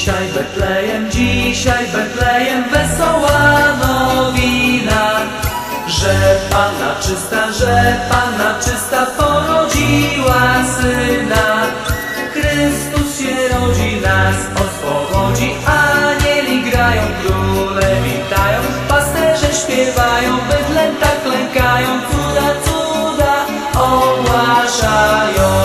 Dzisiaj Betlejem wesoła nowina, że Panna czysta porodziła Syna. Chrystus się rodzi, nas oswobodzi, anieli grają, króle witają, pasterze śpiewają, bydlęta klękają, cuda, cuda ogłaszają.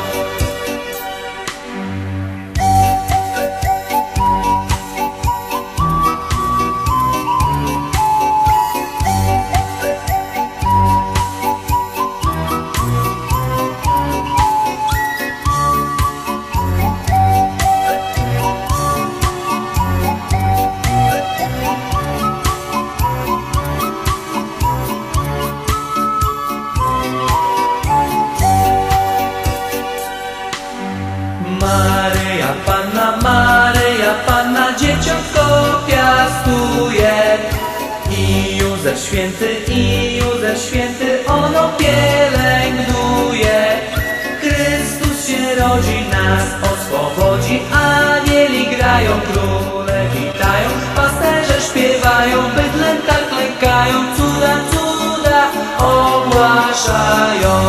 Maryja Panna dzieciątko piastuje, i Józef święty ono pielęgnuje. Chrystus się rodzi, nas oswobodzi, anieli grają, króle witają, pasterze śpiewają, bydlęta klękają, cuda, cuda ogłaszają.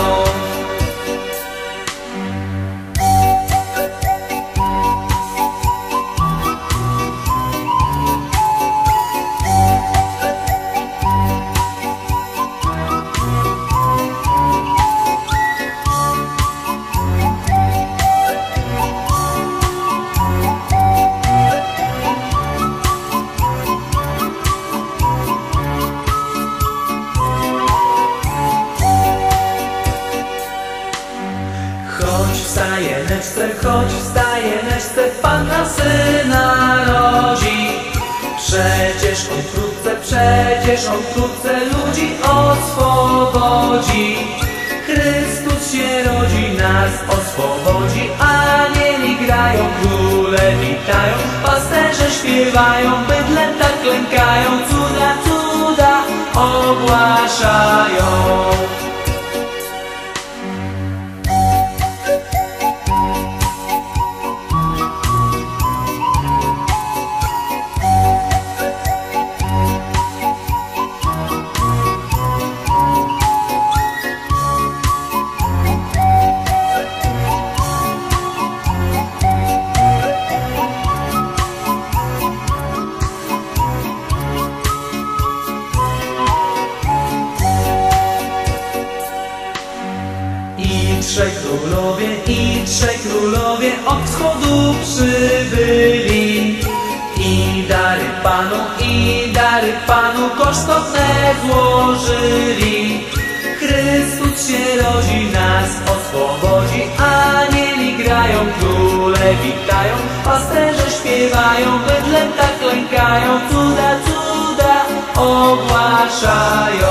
Choć w stajeneczce Panna Syna rodzi. Przecież on wkrótce ludzi oswobodzi. Chrystus się rodzi, nas oswobodzi, anieli grają, króle witają, pasterze śpiewają, bydlęta klękają, cuda, cuda ogłaszają. Trzej królowie od wschodu przybyli, i dary Panu kosztowne złożyli. Chrystus się rodzi, nas oswobodzi, anieli grają, króle witają, pasterze śpiewają, bydlęta klękają, cuda, cuda ogłaszają.